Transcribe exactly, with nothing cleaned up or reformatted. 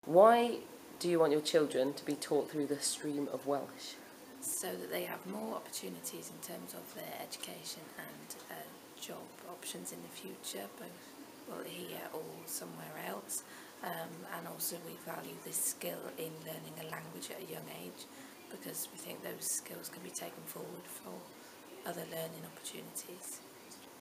Why do you want your children to be taught through the stream of Welsh? So that they have more opportunities in terms of their education and uh, job options in the future, both well, here or somewhere else. Um, and also we value this skill in learning a language at a young age, because we think those skills can be taken forward for other learning opportunities.